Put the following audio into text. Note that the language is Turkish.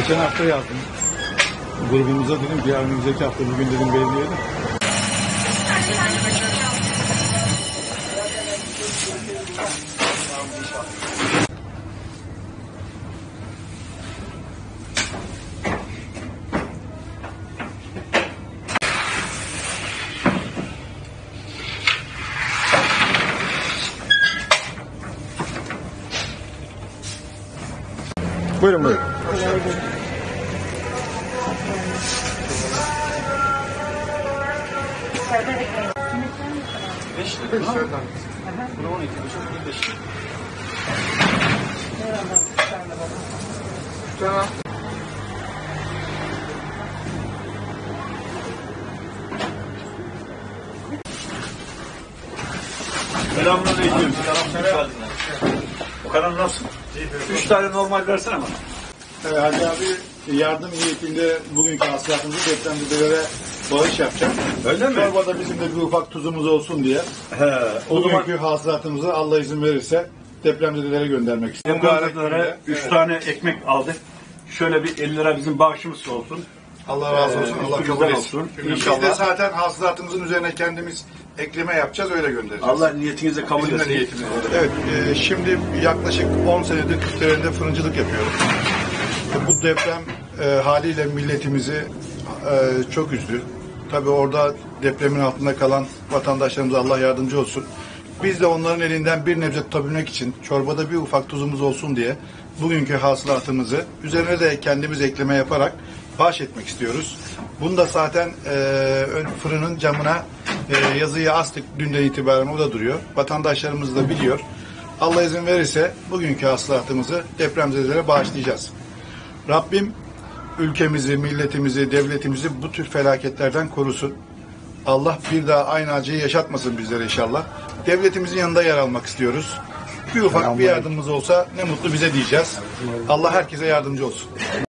Geçen hafta yazdım. Grubumuza dedim ki önümüzdeki hafta bugün dedim belirleyelim. Buyurun buyurun. Tamam. Selamünaleyküm. Selam. O kadar nasıl? 3 tane normal versene bana. Evet, Hacı abi yardım niyetinde bugünkü hasılatımızı depremzedelere bağış yapacak. Öyle mi? Çorbada bizim de bir ufak tuzumuz olsun diye. O zaman Bugünkü hasılatımızı Allah izin verirse depremzedelere göndermek istiyorum. depremzedelere 3 tane ekmek aldık. Şöyle bir 50 lira bizim bağışımız olsun. Allah razı olsun, Allah kabul etsin. Olsun. Biz de İnşallah. zaten hasılatımızın üzerine kendimiz ekleme yapacağız, öyle göndereceğiz. Allah niyetinizi kabul Bizim de etsin. niyetimiz. Evet, şimdi yaklaşık 10 senedir Kırklareli'nde fırıncılık yapıyorum. Bu deprem haliyle milletimizi çok üzdü. Tabii orada depremin altında kalan vatandaşlarımıza Allah yardımcı olsun. Biz de onların elinden bir nebze tutabilmek için çorbada bir ufak tuzumuz olsun diye bugünkü hasılatımızı üzerine de kendimiz ekleme yaparak bağış etmek istiyoruz. Bunu da zaten fırının camına yazıyı astık, dünden itibaren o da duruyor. Vatandaşlarımız da biliyor. Allah izin verirse bugünkü hasılatımızı depremzedelere bağışlayacağız. Rabbim ülkemizi, milletimizi, devletimizi bu tür felaketlerden korusun. Allah bir daha aynı acıyı yaşatmasın bizlere inşallah. Devletimizin yanında yer almak istiyoruz. Bir ufak bir yardımımız olsa ne mutlu bize diyeceğiz. Allah herkese yardımcı olsun.